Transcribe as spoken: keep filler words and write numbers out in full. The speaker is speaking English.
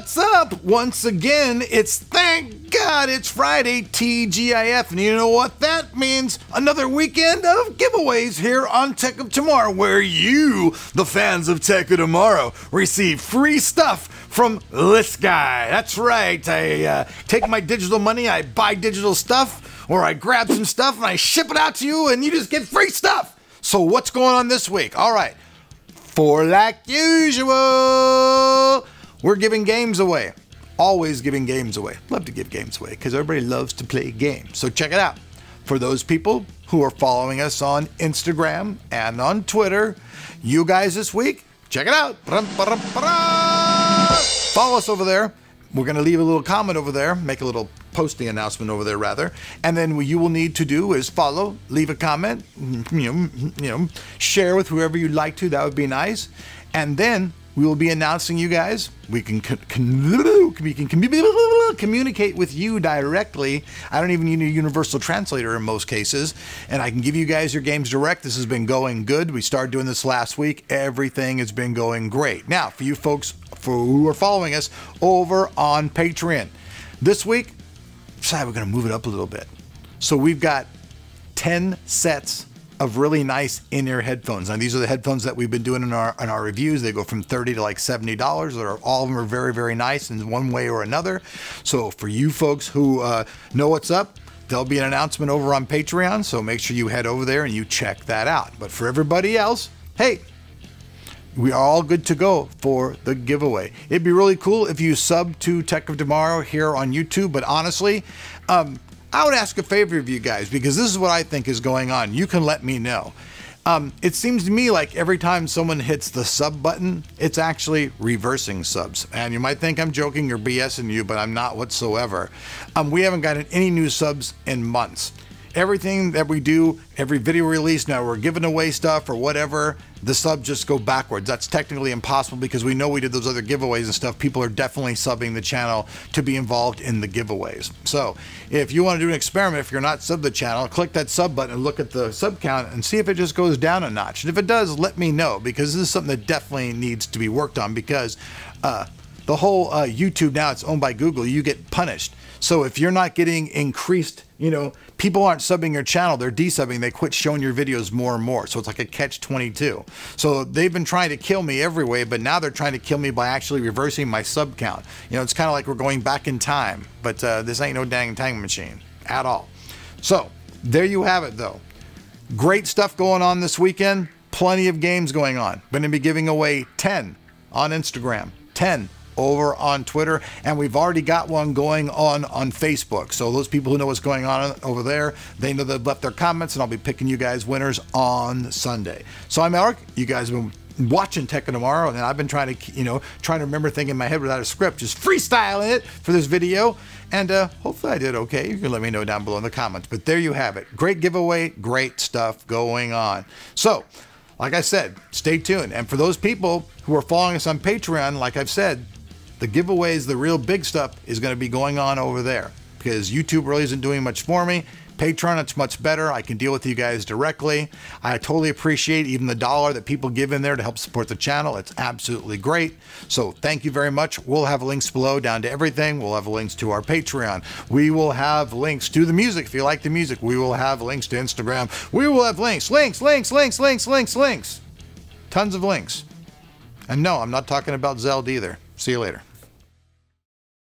What's up? Once again, it's thank God it's Friday, T G I F, and you know what that means? Another weekend of giveaways here on Tech of Tomorrow, where you, the fans of Tech of Tomorrow, receive free stuff from this guy. That's right, I uh, take my digital money, I buy digital stuff, or I grab some stuff and I ship it out to you, and you just get free stuff. So what's going on this week? All right, for like usual, we're giving games away. Always giving games away. Love to give games away because everybody loves to play games. So check it out. For those people who are following us on Instagram and on Twitter, you guys this week, check it out. Follow us over there. We're going to leave a little comment over there, make a little posting announcement over there rather. And then what you will need to do is follow, leave a comment, you know, you know, share with whoever you'd like to. That would be nice. And then we will be announcing you guys. We can, con con we can con communicate with you directly. I don't even need a universal translator in most cases. And I can give you guys your games direct. This has been going good. We started doing this last week. Everything has been going great. Now, for you folks for who are following us over on Patreon, this week, decided we're going to move it up a little bit. So we've got ten sets of really nice in-ear headphones. Now these are the headphones that we've been doing in our in our reviews. They go from thirty to like seventy dollars. They're, all of them are very, very nice in one way or another. So for you folks who uh, know what's up, there'll be an announcement over on Patreon. So make sure you head over there and you check that out. But for everybody else, hey, we are all good to go for the giveaway. It'd be really cool if you sub to Tech of Tomorrow here on YouTube. But honestly, um, I would ask a favor of you guys, because this is what I think is going on. You can let me know. Um, it seems to me like every time someone hits the sub button, it's actually reversing subs. And you might think I'm joking or BSing you, but I'm not whatsoever. Um, we haven't gotten any new subs in months. Everything that we do, every video release, now we're giving away stuff or whatever, the subs just go backwards. That's technically impossible because we know we did those other giveaways and stuff. People are definitely subbing the channel to be involved in the giveaways. So if you want to do an experiment, if you're not sub the channel, click that sub button and look at the sub count and see if it just goes down a notch. And if it does, let me know, because this is something that definitely needs to be worked on, because uh, the whole uh, YouTube now, it's owned by Google. You get punished. So if you're not getting increased, you know, people aren't subbing your channel, they're desubbing, they quit showing your videos more and more. So it's like a catch twenty-two. So they've been trying to kill me every way, but now they're trying to kill me by actually reversing my sub count. You know, it's kind of like we're going back in time, but uh, this ain't no dang time machine at all. So there you have it though. Great stuff going on this weekend. Plenty of games going on. Going to be giving away ten on Instagram, ten over on Twitter, and we've already got one going on on Facebook. So those people who know what's going on over there, they know they've left their comments, and I'll be picking you guys winners on Sunday. So I'm Eric. You guys have been watching Tech of Tomorrow, and I've been trying to, you know, trying to remember things in my head without a script, just freestyling it for this video. And uh, hopefully I did okay. You can let me know down below in the comments. But there you have it. Great giveaway, great stuff going on. So, like I said, stay tuned. And for those people who are following us on Patreon, like I've said, the giveaways, the real big stuff is going to be going on over there, because YouTube really isn't doing much for me. Patreon, it's much better. I can deal with you guys directly. I totally appreciate even the dollar that people give in there to help support the channel. It's absolutely great. So thank you very much. We'll have links below down to everything. We'll have links to our Patreon. We will have links to the music. If you like the music, we will have links to Instagram. We will have links, links, links, links, links, links, links. Tons of links. And no, I'm not talking about Zelda either. See you later.